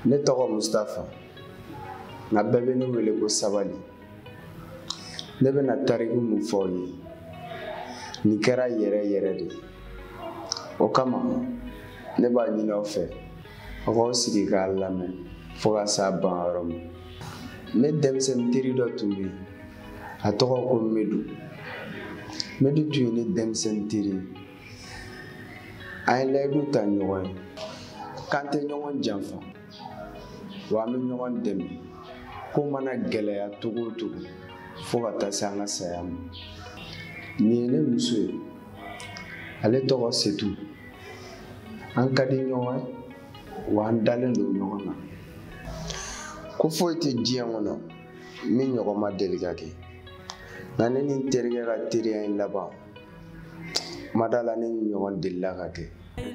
Ne tɔgɔ Mustafa. Nka bɛɛ bɛ ne wele ko Sabali. Ne bɛna tariku mun fɔ aw ye. Nin kɛra yɛrɛ de. O kama ne b'a ɲini aw fɛ. Aw k'aw sigi k'a lamɛn fo ka s'a ban yɔrɔ ma. Ne denmisɛnnin teri dɔ tun bɛ yen. A tɔgɔ ko Medu. Medu tun ye ne denmisɛnnin teri ye. An ye layidu ta ɲɔgɔn ye. K'an tɛ ɲɔgɔn janfa. Wa an bɛ ɲɔgɔn dɛmɛ. Ko mana gɛlɛya cogo o cogo fo ka taa se an ka saya ma. Nin ye ne muso ye. Ale tɔgɔ Setu. An ka di ɲɔgɔn ye wa an dalen don ɲɔgɔn na. Ko foyi tɛ diɲɛ kɔnɔ min ɲɔgɔn ma deli ka kɛ. Nka ne ni n terikɛ ka teriya in laban ma d'a la ne ni ɲɔgɔn delila ka kɛ.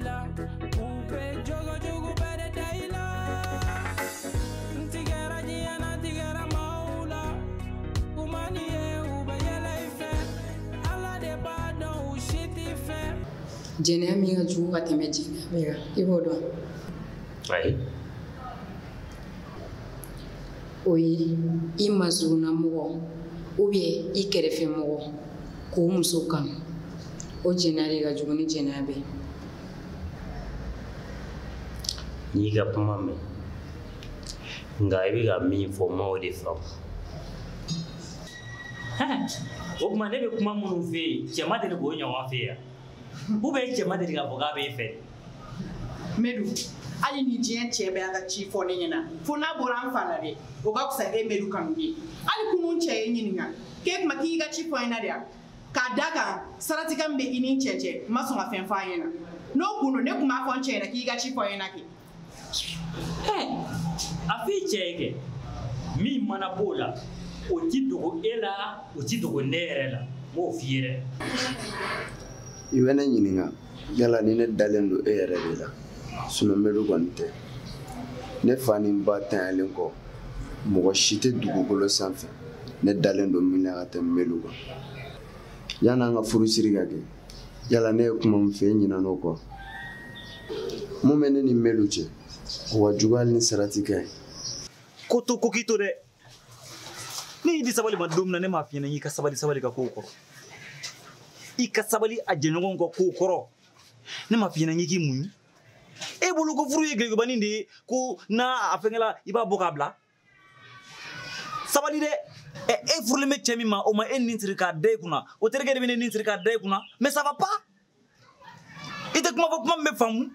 Jɛnɛya min ka jugu ka tɛmɛ jɛnɛya bɛɛ kan i b'o dɔn. Ayi. O ye i masuruna mɔgɔ ubiyɛn i kɛrɛfɛ mɔgɔ k'o muso kanu. O jɛnɛya de ka jugu ni jɛnɛya bɛɛ. N'i ka kuma mɛn nka i bɛ ka min fɔ ma o de faamu. O tuma ne bɛ kuma minnu fɛ yen cɛ ma deli k'o ɲɔgɔn fɛ yan. Cɛ ma deli k'a fɔ k'a b'e fɛ. Medu, hali ni diɲɛ cɛ bɛ a ka ci fɔ ne ɲɛna fo n'a bɔra an fa la dɛ o ka fisa e Medu kanu ye. Hali kunun cɛ ye ɲininka k'e kuma k'i ka ci fɔ ɲɛna de wa? K'a da kan saratikan bɛ i ni cɛ cɛ n ma sɔn ka fɛn f'a ɲɛna. N'o kun don ne kun b'a fɔ n cɛ ɲɛna k'i ka ci fɔ ɲɛna kɛ. A f'i cɛ ye kɛ min mana b'o la o ti dogo e la o ti dogo ne yɛrɛ la m'o f'i ye dɛ. I bɛ ne ɲininka yala ni ne dalen don e yɛrɛ de la sinon Medu kɔni tɛ. Ne fa ni n ba tanyalen kɔ mɔgɔ si tɛ dugukolo sanfɛ ne dalen don min na ka tɛmɛ Medu kan. Yan'an ka furusiri ka kɛ yala ne ye kuma min fɛ e ɲinɛna o kɔ. Mun bɛ ne ni Medu cɛ o ka jugu hali ni sarati ka ye. Ko to ko k'i to dɛ. Ni y'i di sabali ma don min na ne m'a f'i ɲɛna i ka sabali ka kow kɔrɔ. I ka sabali a jɛɲɔgɔnw ka kow kɔrɔ. Ne m'a f'i ɲɛna k'i muɲu. E bolo ko furu ye gɛrɛgɛbanin de ye ko n'a a fɛngɛla i b'a bɔ k'a bila. Sabali dɛ. E furulen bɛ cɛ min ma o ma e nin siri k'a da i kunna. O terikɛ de bɛ ne nin siri k'a da i kunna. Mais ça va pas. I tɛ kuma fɔ kuma min bɛ faamu.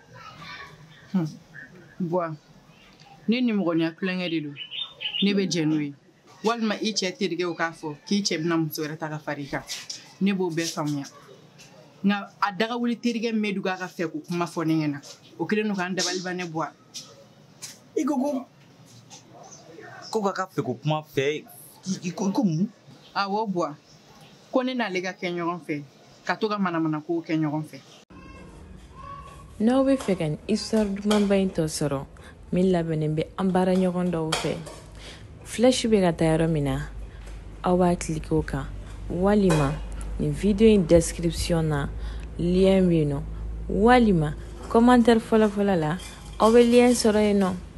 Bɔn ne ni mɔgɔniya kulonkɛ de don. Ne bɛ jɛ n'o ye. Walima i cɛ terikɛw k'a fɔ k'i cɛ bɛna muso wɛrɛ ta ka fara i kan. Ne b'o bɛɛ faamuya. Nka a dagawuli terikɛ Medu k'a ka fɛ k'o kuma fɔ ne ɲɛna. O kɛlen don k'an dabali ban ne bɔ a. I ko k'a ka fɛ k'o kuma fɛ i ko mun? Awɔ bɔ. Ko ne n'ale ka kɛ ɲɔgɔn fɛ ka to ka manamana kow kɛ ɲɔgɔn fɛ. N'aw bɛ fɛ ka nin histoire dumanba in tɔ sɔrɔ min labɛnnen bɛ an baara ɲɔgɔn dɔw fɛ flèche bɛ ka taa yɔrɔ min na aw b'a cliquer o kan walima nin video in description na lien bɛ yen nɔ walima commentaire fɔlɔfɔlɔ la aw bɛ lien sɔrɔ yen nɔ.